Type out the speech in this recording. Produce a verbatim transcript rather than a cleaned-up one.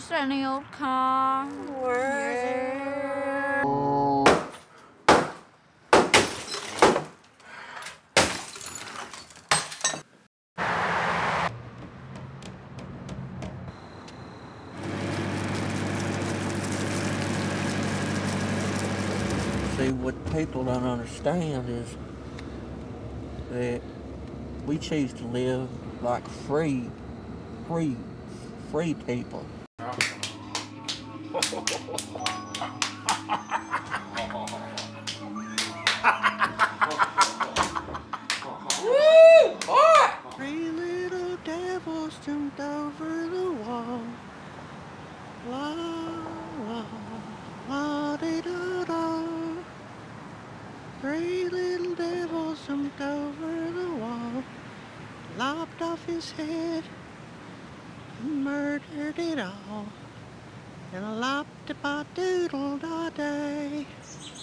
just any old car. Where is it? See, what people don't understand is that we choose to live like free, free, free people. Three little devils jumped over the wall. La la la dee da da. Three little devils jumped over the wall, lopped off his head, and murdered it all. And a lop-de-ba-doodle-da-day.